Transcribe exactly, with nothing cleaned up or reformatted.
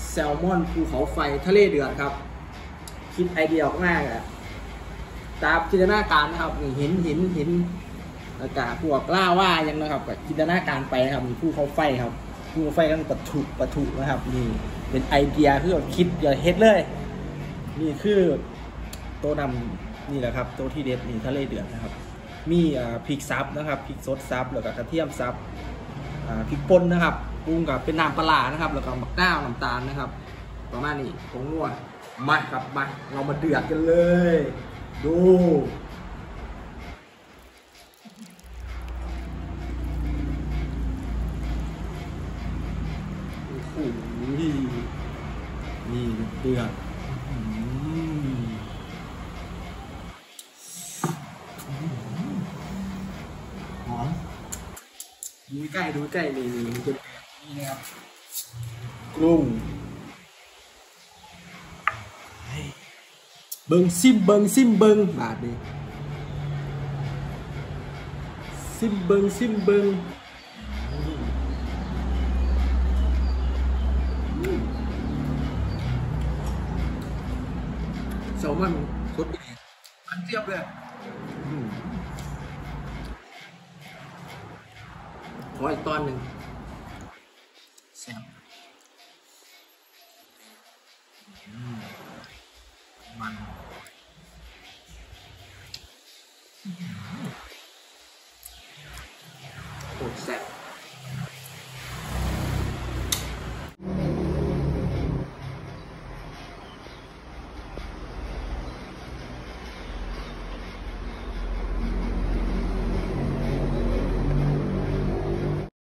แซลมอนภูเขาไฟทะเลเดือดครับคิดไอเดียออกมากอะตามจินตนาการนะครับนี่เห็นเห็นเห็นอากาศพวกล่าว่ายังนะครับกับจินตนาการไปนะครับมีภูเขาไฟครับภูเขาไฟกันปะทุปะทุนะครับนี่เป็นไอเดียที่เราคิดอย่าเฮ็ดเลยนี่คือโต๊ะนำนี่แหละครับโต๊ะที่เด็ดนี่ทะเลเดือดนะครับมีพริกซับนะครับพริกสดซับแล้วก็กระเทียมซับพริกป่นนะครับปรุงกับเป็นน้ำปลานะครับแล้วก็มะนาวน้ำตาลนะครับประมาณนี้ผงนัวมาครับมาเรามาเดือดกันเลยดูโอ้โหนี่เดือดหอมดูใกล้ดูใกล้นี่นี่จะนี่นะครับกุ้งเบิ้งซิมเบิ้งซิมเบิ้งบาทนี่ซิมเบิ้งซิมเบิ้งแซลมอนสดดีมันเทียบเลยขออีกตอนหนึ่งแซ่บมันโคตรแซ่บ